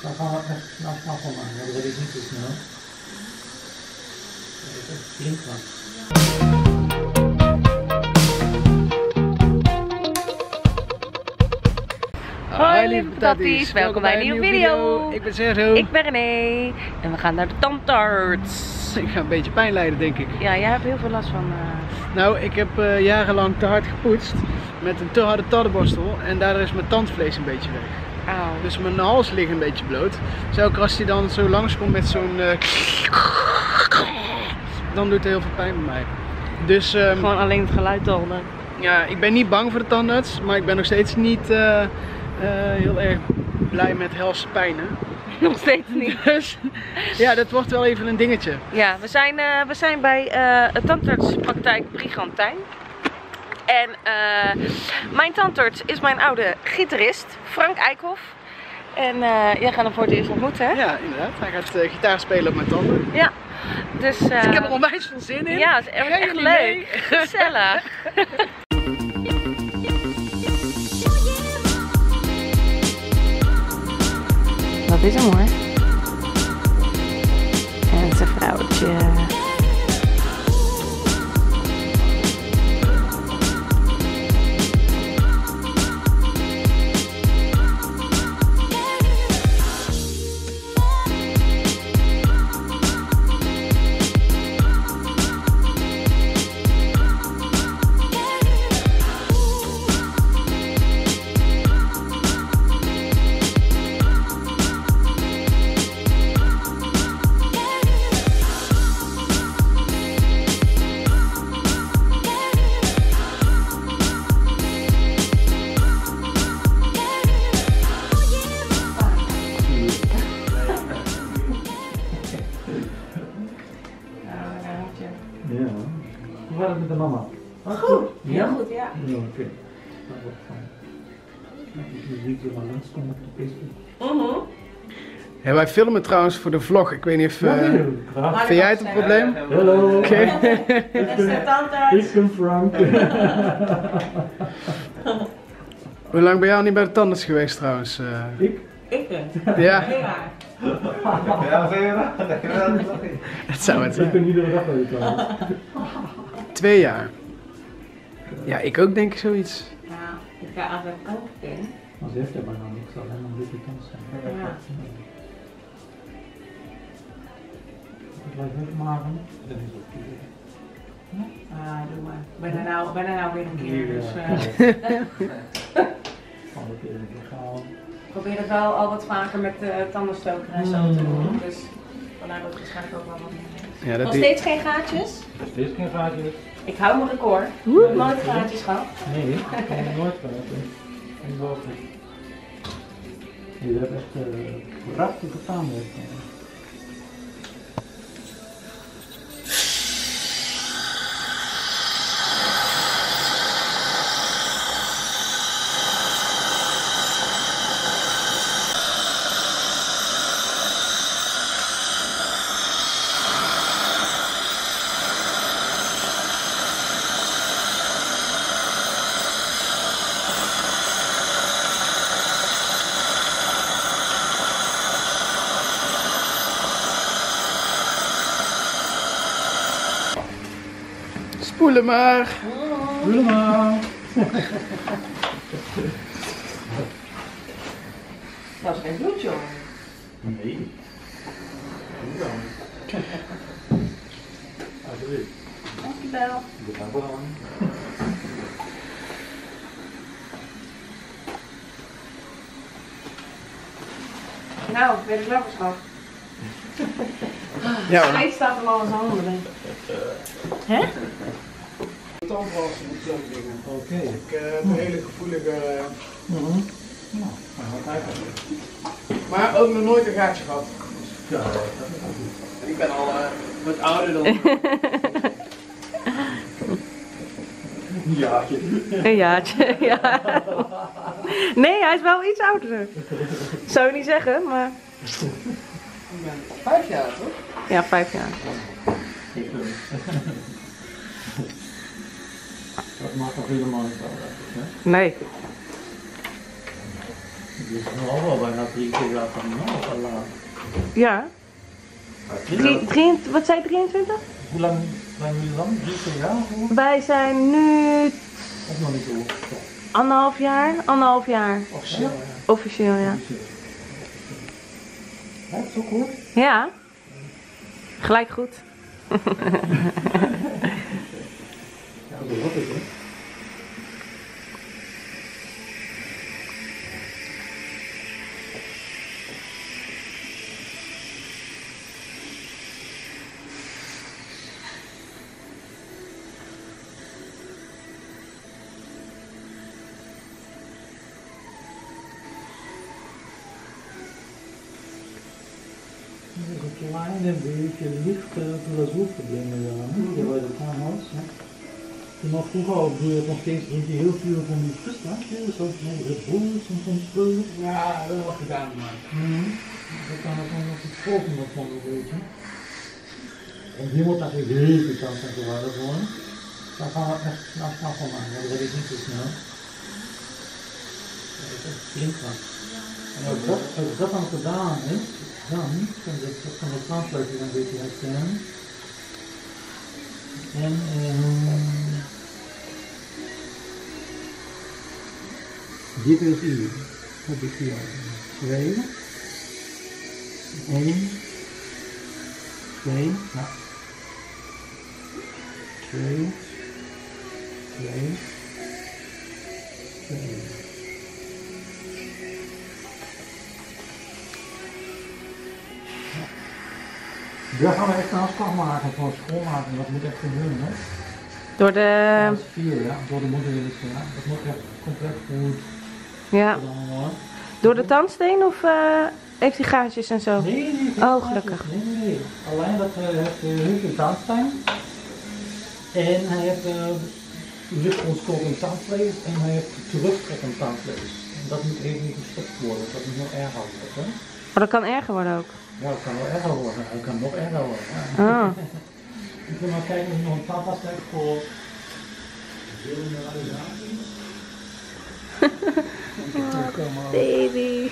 Dan gaan we echt snel van maken. Dat wil ik niet zo snel. Dat is echt flink van. Hoi lieve patatties, welkom bij een nieuwe video. Ik ben Sergio. Ik ben René en we gaan naar de tandarts. Ik ga een beetje pijn lijden, denk ik. Ja, jij hebt heel veel last van... Nou, ik heb jarenlang te hard gepoetst met een te harde tandenborstel en daardoor is mijn tandvlees een beetje weg. Auw. Dus mijn hals ligt een beetje bloot. Dus elke keer als hij dan zo langskomt met zo'n... dan doet het heel veel pijn bij mij. Dus, Gewoon alleen het geluid al. ja, ik ben niet bang voor de tandarts, maar ik ben nog steeds niet heel erg blij met helse pijnen. Nog steeds niet. Dus ja, dat wordt wel even een dingetje. Ja, we zijn bij de tandartspraktijk Brigantijn. En mijn tandarts is mijn oude gitarist, Frank Eikhoff. En jij gaat hem voor het eerst ontmoeten, hè? Ja, inderdaad. Hij gaat gitaar spelen op mijn tanden. Ja. Dus, ik heb er onwijs veel zin in. Ja, het is echt leuk. Gezellig. Dat is hem hoor. En zijn vrouwtje. Ja. Hoe gaat het met de mama? Goed, heel goed, ja. Ja, oké. Dat wordt fijn. Ik zie je wel langskomen op de Facebook. Ja, wij filmen trouwens voor de vlog. Ik weet niet of... Graag. vind jij het een probleem? Hallo. Oké. Dat is de tandarts. Ik ben Frank. Hoe lang ben jij al niet bij de tandarts geweest trouwens? Ik? Ik ben. Ja, Ja, vind je wel? het zou het Ik zijn. ben iedere dag bij de tandarts. 2 jaar. Ja, ik ook denk ik zoiets. Ja, ik ga altijd ook in. Maar ze heeft er bijna niks, alleen maar dikke tand zijn. Ja. Het lijkt wegmaken. Dat is ook goed. Ah, doe maar. Ik ben er nou weer een keer, dus... Alle keer een keer gehaald. Ik probeer het wel al wat vaker met tandenstoker en zo te doen, dus vandaar dat het waarschijnlijk ook wel wat meer is. Ja, dat Nog die... steeds geen gaatjes? Dit is geen gaatje. Ik hou mijn record. Ik heb nooit gaatjes gehad. Nee, ik heb nooit gehad. Ongelooflijk. Je hebt echt prachtige tanden. Spoelen maar. Helemaal. Dat is geen bloed, joh. Nee. Hoe dan? Alsjeblieft. Dankjewel. Bedankt wel. Nou, ben ik klaar voor schat. Ja hoor. Hij staat er al eens handen. Hè? Tandwassen en zo'n dingen. Oké. Ik heb een hele gevoelige... Nou, wat eigenlijk. Maar ook nog nooit een gaatje gehad. Ja, dat is ook goed. En ik ben al wat ouder dan... Een jaartje. Een jaartje, ja. Nee, hij is wel iets ouder. Zou je niet zeggen, maar... 5 jaar toch? Ja, 5 jaar. Dat maakt nog helemaal niet uit, hè? Nee. Die is nu al wel bijna 3 keer jaar van al laat. Ja. Wat zei je, 23? Hoe lang zijn jullie dan? 3 keer jaar? Wij zijn nu Of nog niet zo? anderhalf jaar. Officieel, ja. Officieel, ja. Ja, dat is ook goed. Ja. Gelijk goed. Ja, zo wordt het, hè. Een kleine beetje lichte glazuurproblemen daar bij het aanhoudt. Nog vroeger doe je nog steeds heel veel van die frisdrankjes, zoals Red Bulls en van spullen. Ja, dat hebben we wel gedaan, maar. Dat kan ook nog iets volgen van een beetje. En hier moet natuurlijk heel veel kans en verwaardigd worden. Daar gaan we echt snel van maken, want dat is niet zo snel. Dat is echt flink wat. En als dat dan gedaan is, dan kan de plaatsleutje een beetje herkennen. En dit is hier. Heb ik hier 2. 1. 2. Nou. 2. 2. 2. Daar gaan we echt een afspraak maken voor schoonmaken. Dat moet echt gebeuren, hè? Door de... Dat is 4, ja. Door de moederwillis, ja. Dat moet echt compleet goed Ja. gedaan worden. Door de tandsteen of heeft hij gaatjes en zo? Nee. Oh, gelukkig. Nee. Alleen dat hij heeft heel veel tandpijn. En hij heeft luchtonstkopend tandvlees en hij heeft terugtrekkend tandvlees. En dat moet even niet gestopt worden. Dat moet nog erger worden, hè? Maar dat kan erger worden ook. Ja, dat kan wel erger worden. Dat kan nog erger worden. Ja. Oh. Ik wil maar kijken of ik nog een tandpasta heb voor generalisatie. Baby.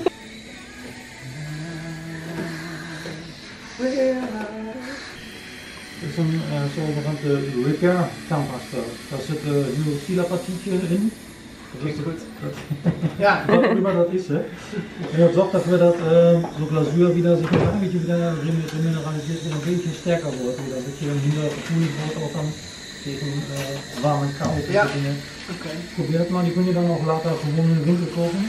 Het is een zogenaamde repair tandpasta. Daar zit een silapatietje in. Dat is goed. Ja. Wat prima dat is, hè. En dat zorgt ervoor dat de glazuur wieder zich een beetje remineraliseert en een beetje sterker wordt. Dat je minder gevoelig wordt of dan tegen warm en koud. Ja. Oké. Probeer het maar, die kun je dan nog later gewoon in de winkel kopen.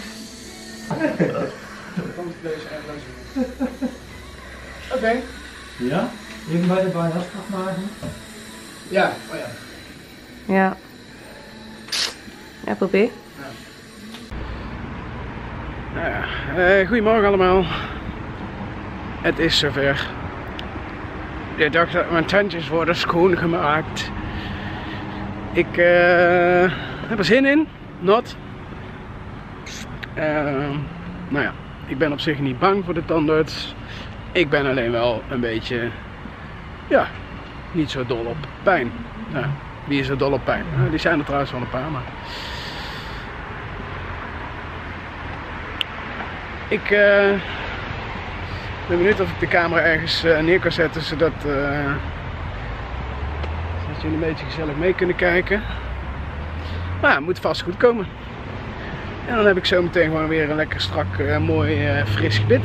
Tandvlees en glazuur. Oké. Ja? Even bij de afspraak maken. Ja, oh ja. Ja. Ja, probeer. Nou ja, goedemorgen allemaal. Het is zover. Ik dacht dat mijn tandjes worden schoongemaakt. Ik heb er zin in. Not. Nou ja, ik ben op zich niet bang voor de tandarts. Ik ben alleen wel een beetje, ja, niet zo dol op pijn. Nou, wie is er dol op pijn? Die zijn er trouwens wel een paar, maar... Ik ben benieuwd of ik de camera ergens neer kan zetten, zodat jullie een beetje gezellig mee kunnen kijken. Maar ja, het moet vast goed komen. En dan heb ik zo meteen gewoon weer een lekker strak, mooi, fris gebit.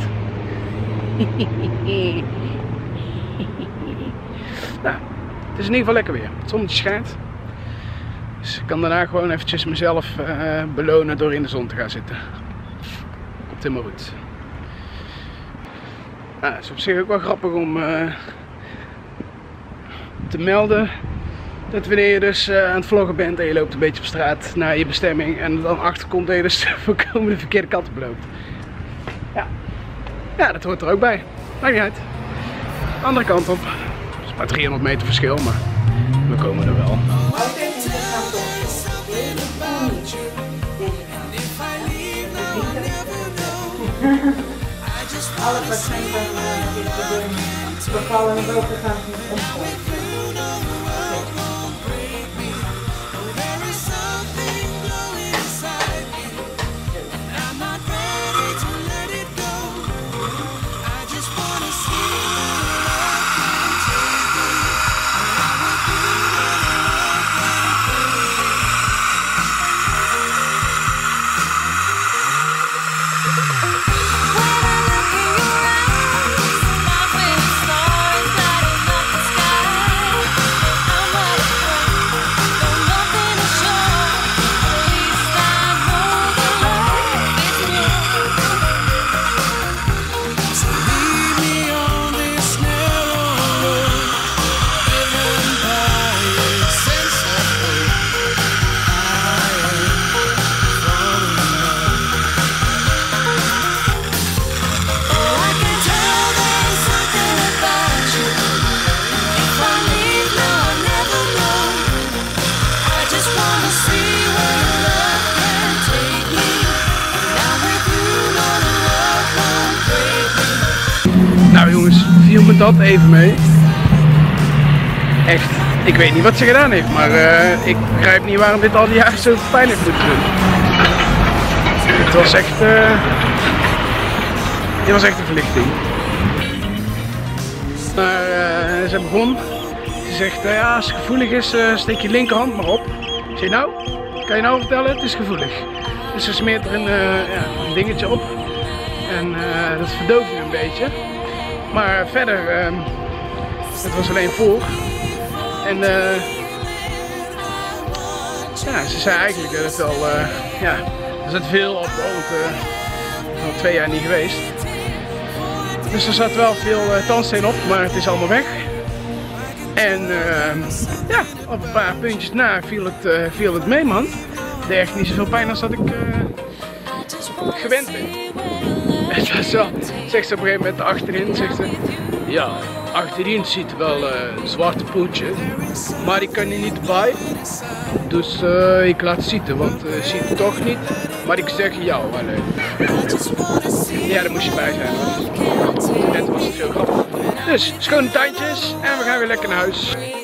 Nou, het is in ieder geval lekker weer. Het zonnetje schijnt. Dus ik kan daarna gewoon eventjes mezelf belonen door in de zon te gaan zitten. Komt helemaal goed. Nou, het is op zich ook wel grappig om te melden dat wanneer je dus aan het vloggen bent en je loopt een beetje op straat naar je bestemming en er dan achterkomt dat je dus voorkomen de verkeerde kant op loopt. Ja. Ja, dat hoort er ook bij. Maakt niet uit. Andere kant op. Het is maar 300 meter verschil, maar we komen er wel. Alles wat zijn van we vallen er wel te gaan omgooien. Nou jongens, viel me dat even mee. Echt, ik weet niet wat ze gedaan heeft, maar ik begrijp niet waarom dit al die jaren zo pijn heeft moeten doen. Het was echt, dit was echt een verlichting. Maar ze begon, ze zegt, ja, als het gevoelig is, steek je linkerhand maar op. Ik zei, nou, kan je nou vertellen, het is gevoelig. Dus ze smeert er een dingetje op en dat verdooft nu een beetje. Maar verder, het was alleen voor. En ja, ze zei eigenlijk dat het wel, ja, er zat veel op, al 2 jaar niet geweest. Dus er zat wel veel tandsteen op, maar het is allemaal weg. En ja, op een paar puntjes na viel het mee, man. Het deed echt niet zoveel pijn als dat ik gewend ben. Het was wel, zegt ze op een gegeven moment achterin, zegt ze, ja, achterin zit wel een zwarte puntje, maar ik kan er niet bij. Dus ik laat zitten, want ziet het toch niet. Maar ik zeg jou alleen. Ja, daar moest je bij zijn. Net was het heel grappig. Dus schone tandjes en we gaan weer lekker naar huis.